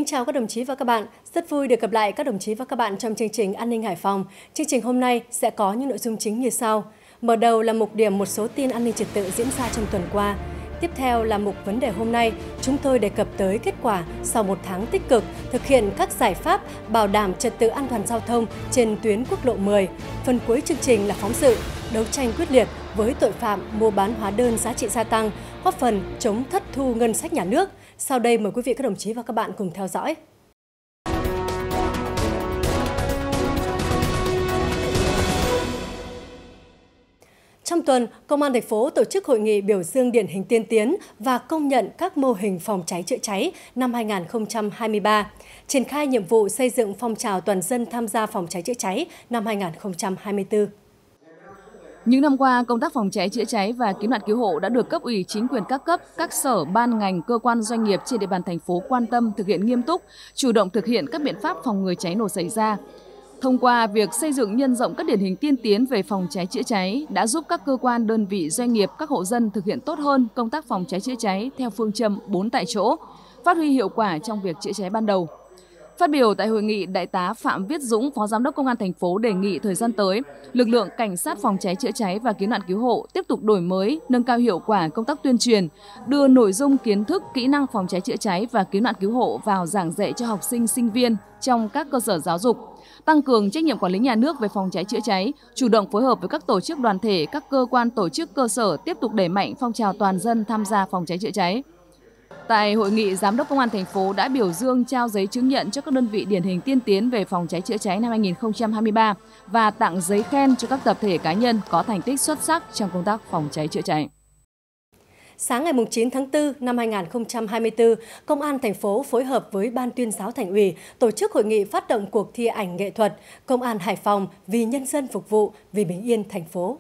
Kính chào các đồng chí và các bạn. Rất vui được gặp lại các đồng chí và các bạn trong chương trình An ninh Hải Phòng. Chương trình hôm nay sẽ có những nội dung chính như sau. Mở đầu là mục điểm một số tin an ninh trật tự diễn ra trong tuần qua. Tiếp theo là mục vấn đề hôm nay, chúng tôi đề cập tới kết quả sau một tháng tích cực thực hiện các giải pháp bảo đảm trật tự an toàn giao thông trên tuyến quốc lộ 10. Phần cuối chương trình là phóng sự, đấu tranh quyết liệt với tội phạm mua bán hóa đơn giá trị gia tăng, góp phần chống thất thu ngân sách nhà nước. Sau đây mời quý vị các đồng chí và các bạn cùng theo dõi. Trong tuần, Công an thành phố tổ chức hội nghị biểu dương điển hình tiên tiến và công nhận các mô hình phòng cháy chữa cháy năm 2023, triển khai nhiệm vụ xây dựng phong trào toàn dân tham gia phòng cháy chữa cháy năm 2024. Những năm qua, công tác phòng cháy chữa cháy và cứu nạn cứu hộ đã được cấp ủy chính quyền các cấp, các sở, ban ngành, cơ quan doanh nghiệp trên địa bàn thành phố quan tâm thực hiện nghiêm túc, chủ động thực hiện các biện pháp phòng ngừa cháy nổ xảy ra. Thông qua việc xây dựng nhân rộng các điển hình tiên tiến về phòng cháy chữa cháy đã giúp các cơ quan, đơn vị, doanh nghiệp, các hộ dân thực hiện tốt hơn công tác phòng cháy chữa cháy theo phương châm 4 tại chỗ, phát huy hiệu quả trong việc chữa cháy ban đầu. Phát biểu tại hội nghị, Đại tá Phạm Viết Dũng, Phó Giám đốc Công an thành phố đề nghị thời gian tới, lực lượng cảnh sát phòng cháy chữa cháy và cứu nạn cứu hộ tiếp tục đổi mới, nâng cao hiệu quả công tác tuyên truyền, đưa nội dung kiến thức, kỹ năng phòng cháy chữa cháy và cứu nạn cứu hộ vào giảng dạy cho học sinh, sinh viên trong các cơ sở giáo dục, tăng cường trách nhiệm quản lý nhà nước về phòng cháy chữa cháy, chủ động phối hợp với các tổ chức đoàn thể, các cơ quan tổ chức cơ sở tiếp tục đẩy mạnh phong trào toàn dân tham gia phòng cháy chữa cháy. Tại hội nghị, Giám đốc Công an thành phố đã biểu dương trao giấy chứng nhận cho các đơn vị điển hình tiên tiến về phòng cháy chữa cháy năm 2023 và tặng giấy khen cho các tập thể cá nhân có thành tích xuất sắc trong công tác phòng cháy chữa cháy. Sáng ngày 9 tháng 4 năm 2024, Công an thành phố phối hợp với Ban Tuyên giáo Thành ủy tổ chức hội nghị phát động cuộc thi ảnh nghệ thuật Công an Hải Phòng vì nhân dân phục vụ, vì bình yên thành phố.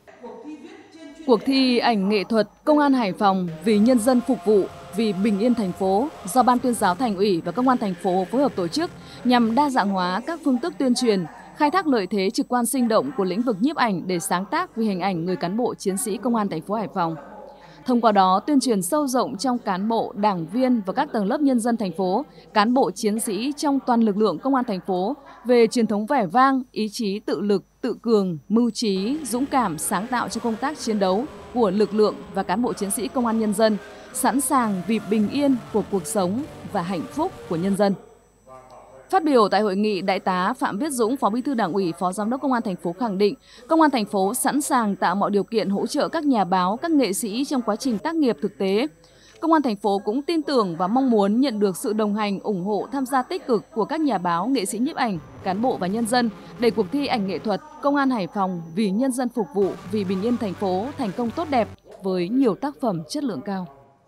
Cuộc thi ảnh nghệ thuật Công an Hải Phòng vì nhân dân phục vụ, vì bình yên thành phố do Ban Tuyên giáo Thành ủy và Công an thành phố phối hợp tổ chức nhằm đa dạng hóa các phương thức tuyên truyền, khai thác lợi thế trực quan sinh động của lĩnh vực nhiếp ảnh để sáng tác vì hình ảnh người cán bộ chiến sĩ Công an thành phố Hải Phòng. Thông qua đó, tuyên truyền sâu rộng trong cán bộ, đảng viên và các tầng lớp nhân dân thành phố, cán bộ chiến sĩ trong toàn lực lượng Công an thành phố về truyền thống vẻ vang, ý chí tự lực, tự cường, mưu trí, dũng cảm, sáng tạo trong công tác chiến đấu của lực lượng và cán bộ chiến sĩ Công an nhân dân, sẵn sàng vì bình yên của cuộc sống và hạnh phúc của nhân dân. Phát biểu tại hội nghị, Đại tá Phạm Viết Dũng, Phó Bí thư Đảng ủy, Phó Giám đốc Công an thành phố khẳng định, Công an thành phố sẵn sàng tạo mọi điều kiện hỗ trợ các nhà báo, các nghệ sĩ trong quá trình tác nghiệp thực tế. Công an thành phố cũng tin tưởng và mong muốn nhận được sự đồng hành, ủng hộ, tham gia tích cực của các nhà báo, nghệ sĩ nhiếp ảnh, cán bộ và nhân dân để cuộc thi ảnh nghệ thuật Công an Hải Phòng vì nhân dân phục vụ, vì bình yên thành phố thành công tốt đẹp với nhiều tác phẩm chất lượng cao.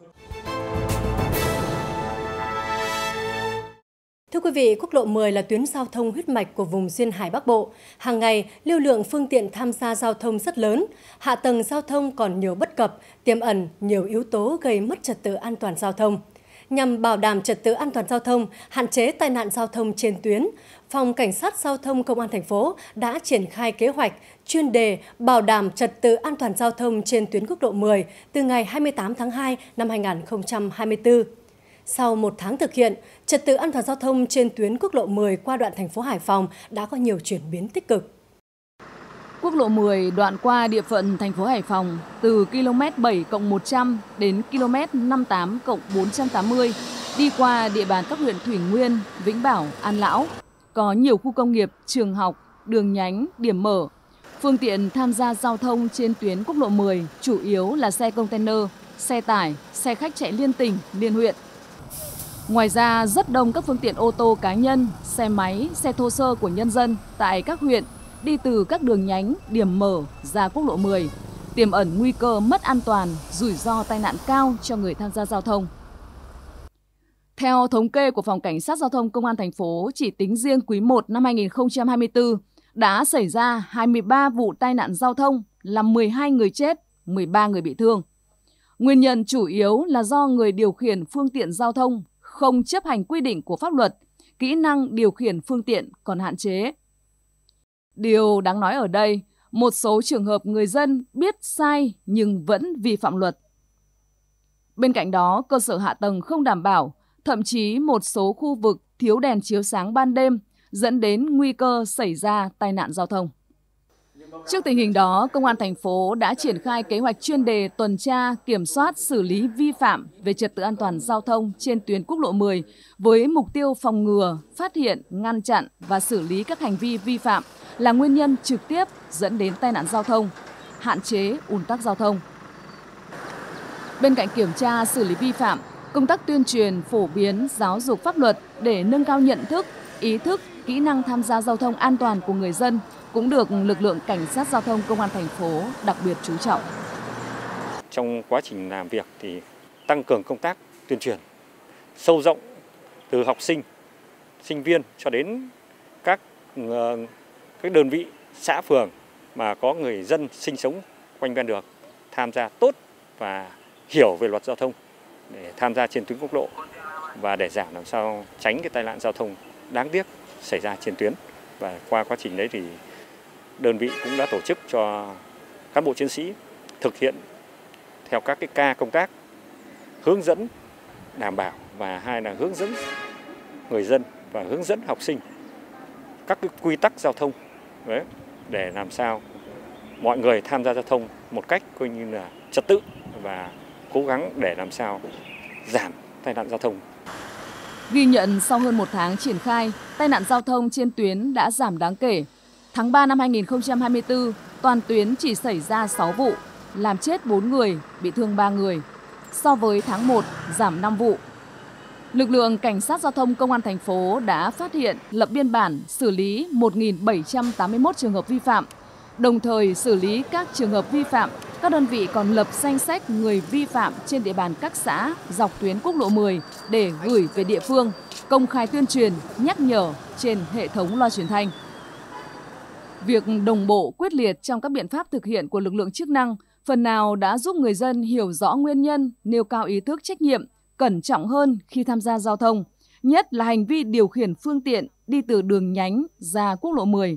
Thưa quý vị, quốc lộ 10 là tuyến giao thông huyết mạch của vùng duyên hải Bắc Bộ. Hàng ngày, lưu lượng phương tiện tham gia giao thông rất lớn. Hạ tầng giao thông còn nhiều bất cập, tiềm ẩn nhiều yếu tố gây mất trật tự an toàn giao thông. Nhằm bảo đảm trật tự an toàn giao thông, hạn chế tai nạn giao thông trên tuyến, Phòng Cảnh sát Giao thông Công an thành phố đã triển khai kế hoạch chuyên đề bảo đảm trật tự an toàn giao thông trên tuyến quốc lộ 10 từ ngày 28 tháng 2 năm 2024. Sau một tháng thực hiện, trật tự an toàn giao thông trên tuyến quốc lộ 10 qua đoạn thành phố Hải Phòng đã có nhiều chuyển biến tích cực. Quốc lộ 10 đoạn qua địa phận thành phố Hải Phòng từ km 7+100 đến km 58+480 đi qua địa bàn các huyện Thủy Nguyên, Vĩnh Bảo, An Lão. Có nhiều khu công nghiệp, trường học, đường nhánh, điểm mở. Phương tiện tham gia giao thông trên tuyến quốc lộ 10 chủ yếu là xe container, xe tải, xe khách chạy liên tỉnh, liên huyện. Ngoài ra, rất đông các phương tiện ô tô cá nhân, xe máy, xe thô sơ của nhân dân tại các huyện đi từ các đường nhánh, điểm mở ra quốc lộ 10, tiềm ẩn nguy cơ mất an toàn, rủi ro tai nạn cao cho người tham gia giao thông. Theo thống kê của Phòng Cảnh sát Giao thông Công an thành phố, chỉ tính riêng quý 1 năm 2024 đã xảy ra 23 vụ tai nạn giao thông, làm 12 người chết, 13 người bị thương. Nguyên nhân chủ yếu là do người điều khiển phương tiện giao thông không chấp hành quy định của pháp luật, kỹ năng điều khiển phương tiện còn hạn chế. Điều đáng nói ở đây, một số trường hợp người dân biết sai nhưng vẫn vi phạm luật. Bên cạnh đó, cơ sở hạ tầng không đảm bảo, thậm chí một số khu vực thiếu đèn chiếu sáng ban đêm, dẫn đến nguy cơ xảy ra tai nạn giao thông. Trước tình hình đó, Công an thành phố đã triển khai kế hoạch chuyên đề tuần tra, kiểm soát, xử lý vi phạm về trật tự an toàn giao thông trên tuyến quốc lộ 10 với mục tiêu phòng ngừa, phát hiện, ngăn chặn và xử lý các hành vi vi phạm là nguyên nhân trực tiếp dẫn đến tai nạn giao thông, hạn chế ùn tắc giao thông. Bên cạnh kiểm tra, xử lý vi phạm, công tác tuyên truyền, phổ biến, giáo dục pháp luật để nâng cao nhận thức, ý thức, kỹ năng tham gia giao thông an toàn của người dân cũng được lực lượng cảnh sát giao thông Công an thành phố đặc biệt chú trọng. Trong quá trình làm việc thì tăng cường công tác tuyên truyền sâu rộng từ học sinh, sinh viên cho đến các đơn vị xã phường mà có người dân sinh sống quanh ven đường tham gia tốt và hiểu về luật giao thông để tham gia trên tuyến quốc lộ và để giảm làm sao tránh cái tai nạn giao thông đáng tiếc xảy ra trên tuyến. Và qua quá trình đấy thì đơn vị cũng đã tổ chức cho cán bộ chiến sĩ thực hiện theo các cái ca công tác hướng dẫn đảm bảo và hai là hướng dẫn người dân và hướng dẫn học sinh các cái quy tắc giao thông đấy, để làm sao mọi người tham gia giao thông một cách coi như là trật tự và cố gắng để làm sao giảm tai nạn giao thông. Ghi nhận sau hơn 1 tháng triển khai, tai nạn giao thông trên tuyến đã giảm đáng kể. Tháng 3 năm 2024, toàn tuyến chỉ xảy ra 6 vụ, làm chết 4 người, bị thương 3 người. So với tháng 1, giảm 5 vụ. Lực lượng cảnh sát giao thông Công an thành phố đã phát hiện, lập biên bản, xử lý 1.781 trường hợp vi phạm. Đồng thời xử lý các trường hợp vi phạm, các đơn vị còn lập danh sách người vi phạm trên địa bàn các xã dọc tuyến quốc lộ 10 để gửi về địa phương, công khai tuyên truyền, nhắc nhở trên hệ thống loa truyền thanh. Việc đồng bộ quyết liệt trong các biện pháp thực hiện của lực lượng chức năng phần nào đã giúp người dân hiểu rõ nguyên nhân, nêu cao ý thức trách nhiệm, cẩn trọng hơn khi tham gia giao thông, nhất là hành vi điều khiển phương tiện đi từ đường nhánh ra quốc lộ 10.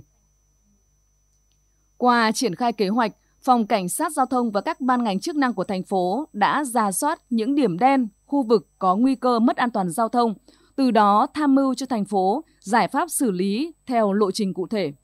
Qua triển khai kế hoạch, Phòng Cảnh sát Giao thông và các ban ngành chức năng của thành phố đã rà soát những điểm đen, khu vực có nguy cơ mất an toàn giao thông, từ đó tham mưu cho thành phố giải pháp xử lý theo lộ trình cụ thể.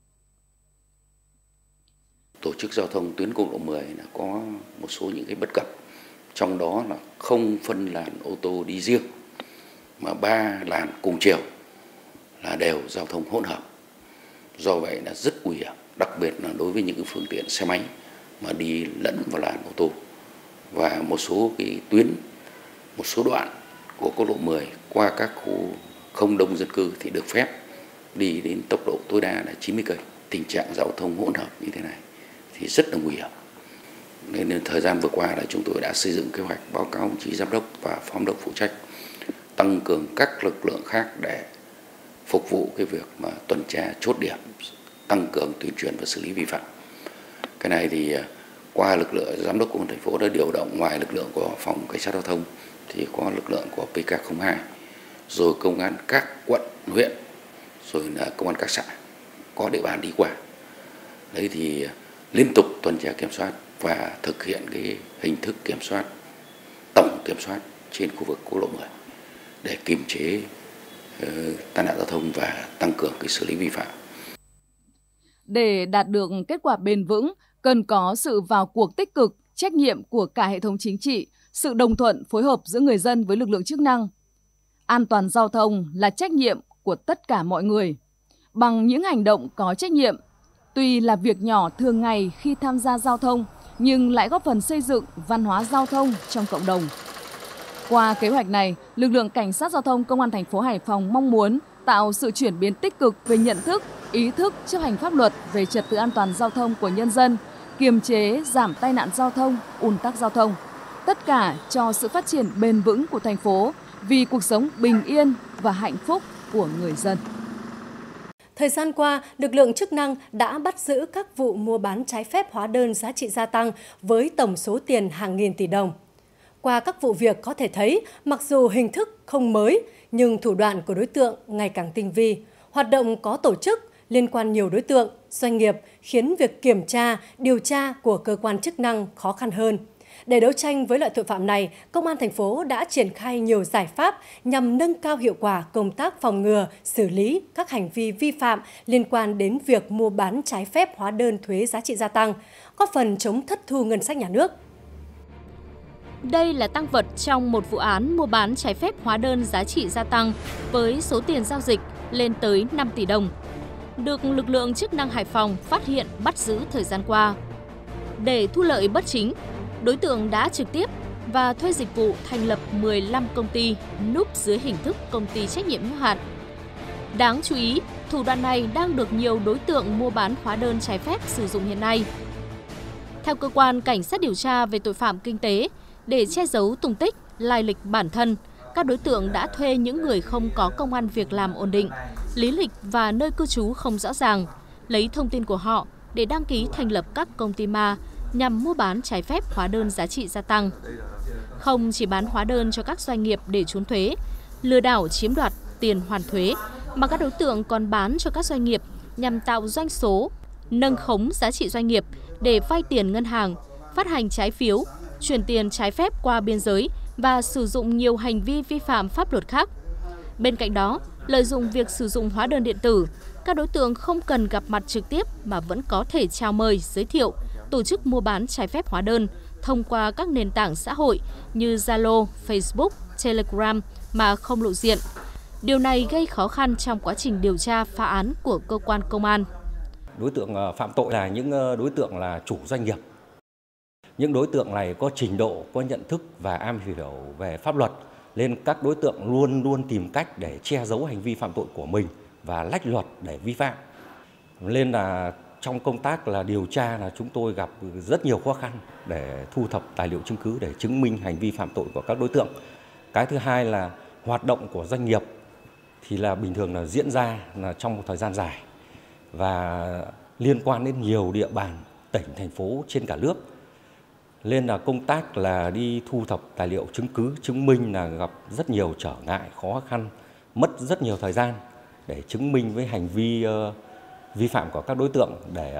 Tổ chức giao thông tuyến quốc lộ 10 là có một số những cái bất cập, trong đó là không phân làn ô tô đi riêng, mà 3 làn cùng chiều là đều giao thông hỗn hợp. Do vậy là rất nguy hiểm, đặc biệt là đối với những phương tiện xe máy mà đi lẫn vào làn ô tô. Và một số cái tuyến, một số đoạn của quốc lộ 10 qua các khu không đông dân cư thì được phép đi đến tốc độ tối đa là 90 cây. Tình trạng giao thông hỗn hợp như thế này thì rất là nguy hiểm. Nên thời gian vừa qua là chúng tôi đã xây dựng kế hoạch báo cáo đồng chí giám đốc và phó giám đốc phụ trách tăng cường các lực lượng khác để phục vụ cái việc mà tuần tra chốt điểm, tăng cường tuyên truyền và xử lý vi phạm. Cái này thì qua lực lượng giám đốc công an thành phố đã điều động, ngoài lực lượng của phòng cảnh sát giao thông thì có lực lượng của PK02, rồi công an các quận, huyện, rồi là công an các xã có địa bàn đi qua. Đấy thì liên tục tuần tra kiểm soát và thực hiện cái hình thức kiểm soát, tổng kiểm soát trên khu vực quốc lộ 10 để kiềm chế tai nạn giao thông và tăng cường cái xử lý vi phạm. Để đạt được kết quả bền vững, cần có sự vào cuộc tích cực, trách nhiệm của cả hệ thống chính trị, sự đồng thuận phối hợp giữa người dân với lực lượng chức năng. An toàn giao thông là trách nhiệm của tất cả mọi người. Bằng những hành động có trách nhiệm, tuy là việc nhỏ thường ngày khi tham gia giao thông, nhưng lại góp phần xây dựng văn hóa giao thông trong cộng đồng. Qua kế hoạch này, lực lượng cảnh sát giao thông Công an thành phố Hải Phòng mong muốn tạo sự chuyển biến tích cực về nhận thức, ý thức chấp hành pháp luật về trật tự an toàn giao thông của nhân dân, kiềm chế, giảm tai nạn giao thông, ùn tắc giao thông. Tất cả cho sự phát triển bền vững của thành phố vì cuộc sống bình yên và hạnh phúc của người dân. Thời gian qua, lực lượng chức năng đã bắt giữ các vụ mua bán trái phép hóa đơn giá trị gia tăng với tổng số tiền hàng nghìn tỷ đồng. Qua các vụ việc có thể thấy, mặc dù hình thức không mới, nhưng thủ đoạn của đối tượng ngày càng tinh vi, hoạt động có tổ chức, liên quan nhiều đối tượng, doanh nghiệp khiến việc kiểm tra, điều tra của cơ quan chức năng khó khăn hơn. Để đấu tranh với loại tội phạm này, Công an thành phố đã triển khai nhiều giải pháp nhằm nâng cao hiệu quả công tác phòng ngừa, xử lý các hành vi vi phạm liên quan đến việc mua bán trái phép hóa đơn thuế giá trị gia tăng, góp phần chống thất thu ngân sách nhà nước. Đây là tang vật trong một vụ án mua bán trái phép hóa đơn giá trị gia tăng với số tiền giao dịch lên tới 5 tỷ đồng, được lực lượng chức năng Hải Phòng phát hiện bắt giữ thời gian qua. Để thu lợi bất chính, đối tượng đã trực tiếp và thuê dịch vụ thành lập 15 công ty núp dưới hình thức công ty trách nhiệm hữu hạn. Đáng chú ý, thủ đoạn này đang được nhiều đối tượng mua bán hóa đơn trái phép sử dụng hiện nay. Theo cơ quan cảnh sát điều tra về tội phạm kinh tế, để che giấu tung tích, lai lịch bản thân, các đối tượng đã thuê những người không có công ăn việc làm ổn định, lý lịch và nơi cư trú không rõ ràng, lấy thông tin của họ để đăng ký thành lập các công ty ma nhằm mua bán trái phép hóa đơn giá trị gia tăng. Không chỉ bán hóa đơn cho các doanh nghiệp để trốn thuế, lừa đảo chiếm đoạt tiền hoàn thuế, mà các đối tượng còn bán cho các doanh nghiệp nhằm tạo doanh số, nâng khống giá trị doanh nghiệp để vay tiền ngân hàng, phát hành trái phiếu, chuyển tiền trái phép qua biên giới và sử dụng nhiều hành vi vi phạm pháp luật khác. Bên cạnh đó, lợi dụng việc sử dụng hóa đơn điện tử, các đối tượng không cần gặp mặt trực tiếp mà vẫn có thể chào mời, giới thiệu, tổ chức mua bán trái phép hóa đơn thông qua các nền tảng xã hội như Zalo, Facebook, Telegram mà không lộ diện. Điều này gây khó khăn trong quá trình điều tra phá án của cơ quan công an. Đối tượng phạm tội là những đối tượng là chủ doanh nghiệp. Những đối tượng này có trình độ, có nhận thức và am hiểu về pháp luật, nên các đối tượng luôn luôn tìm cách để che giấu hành vi phạm tội của mình và lách luật để vi phạm. Nên là trong công tác là điều tra là chúng tôi gặp rất nhiều khó khăn để thu thập tài liệu chứng cứ để chứng minh hành vi phạm tội của các đối tượng. Cái thứ hai là hoạt động của doanh nghiệp thì là bình thường là diễn ra là trong một thời gian dài và liên quan đến nhiều địa bàn, tỉnh, thành phố trên cả nước. Nên là công tác là đi thu thập tài liệu chứng cứ chứng minh là gặp rất nhiều trở ngại, khó khăn, mất rất nhiều thời gian để chứng minh với hành vi vi phạm của các đối tượng để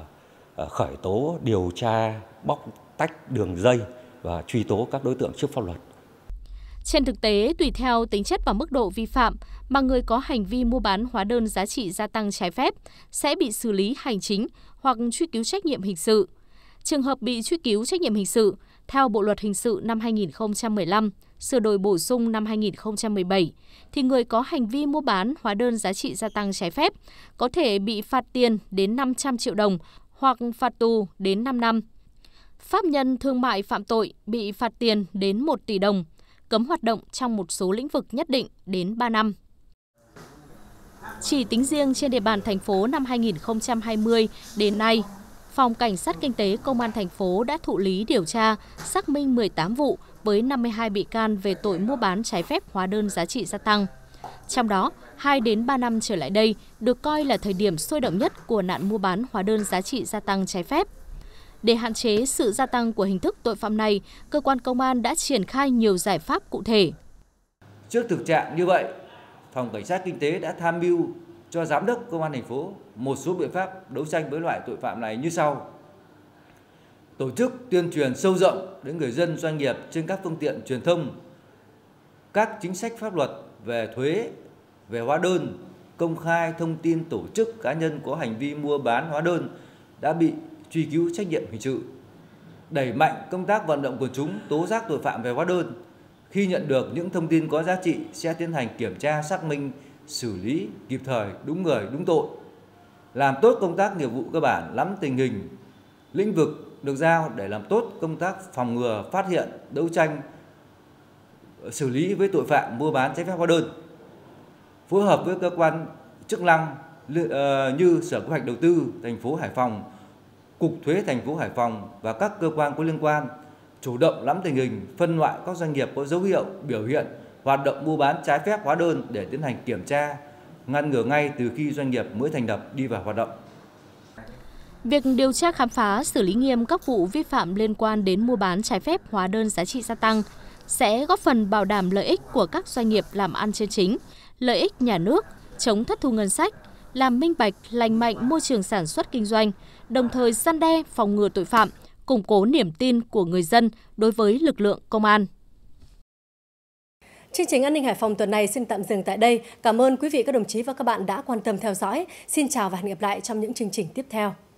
khởi tố, điều tra, bóc tách đường dây và truy tố các đối tượng trước pháp luật. Trên thực tế, tùy theo tính chất và mức độ vi phạm mà người có hành vi mua bán hóa đơn giá trị gia tăng trái phép sẽ bị xử lý hành chính hoặc truy cứu trách nhiệm hình sự. Trường hợp bị truy cứu trách nhiệm hình sự, theo Bộ Luật Hình sự năm 2015, sửa đổi bổ sung năm 2017, thì người có hành vi mua bán hóa đơn giá trị gia tăng trái phép có thể bị phạt tiền đến 500 triệu đồng hoặc phạt tù đến 5 năm. Pháp nhân thương mại phạm tội bị phạt tiền đến 1 tỷ đồng, cấm hoạt động trong một số lĩnh vực nhất định đến 3 năm. Chỉ tính riêng trên địa bàn thành phố năm 2020 đến nay, Phòng Cảnh sát Kinh tế Công an thành phố đã thụ lý điều tra, xác minh 18 vụ với 52 bị can về tội mua bán trái phép hóa đơn giá trị gia tăng. Trong đó, 2 đến 3 năm trở lại đây được coi là thời điểm sôi động nhất của nạn mua bán hóa đơn giá trị gia tăng trái phép. Để hạn chế sự gia tăng của hình thức tội phạm này, cơ quan công an đã triển khai nhiều giải pháp cụ thể. Trước thực trạng như vậy, Phòng Cảnh sát Kinh tế đã tham mưu cho Giám đốc Công an thành phố một số biện pháp đấu tranh với loại tội phạm này như sau. Tổ chức tuyên truyền sâu rộng đến người dân, doanh nghiệp trên các phương tiện truyền thông các chính sách pháp luật về thuế, về hóa đơn, công khai thông tin tổ chức cá nhân có hành vi mua bán hóa đơn đã bị truy cứu trách nhiệm hình sự. Đẩy mạnh công tác vận động quần chúng tố giác tội phạm về hóa đơn. Khi nhận được những thông tin có giá trị sẽ tiến hành kiểm tra, xác minh, xử lý kịp thời, đúng người, đúng tội. Làm tốt công tác nghiệp vụ cơ bản, nắm tình hình, lĩnh vực được giao để làm tốt công tác phòng ngừa, phát hiện, đấu tranh, xử lý với tội phạm mua bán trái phép hóa đơn. Phối hợp với cơ quan chức năng như Sở Kế hoạch Đầu tư thành phố Hải Phòng, Cục Thuế thành phố Hải Phòng và các cơ quan có liên quan chủ động nắm tình hình, phân loại các doanh nghiệp có dấu hiệu, biểu hiện hoạt động mua bán trái phép hóa đơn để tiến hành kiểm tra, ngăn ngừa ngay từ khi doanh nghiệp mới thành lập đi vào hoạt động. Việc điều tra khám phá, xử lý nghiêm các vụ vi phạm liên quan đến mua bán trái phép hóa đơn giá trị gia tăng sẽ góp phần bảo đảm lợi ích của các doanh nghiệp làm ăn chân chính, lợi ích nhà nước, chống thất thu ngân sách, làm minh bạch, lành mạnh môi trường sản xuất kinh doanh, đồng thời răn đe, phòng ngừa tội phạm, củng cố niềm tin của người dân đối với lực lượng công an. Chương trình An ninh Hải Phòng tuần này xin tạm dừng tại đây. Cảm ơn quý vị, các đồng chí và các bạn đã quan tâm theo dõi. Xin chào và hẹn gặp lại trong những chương trình tiếp theo.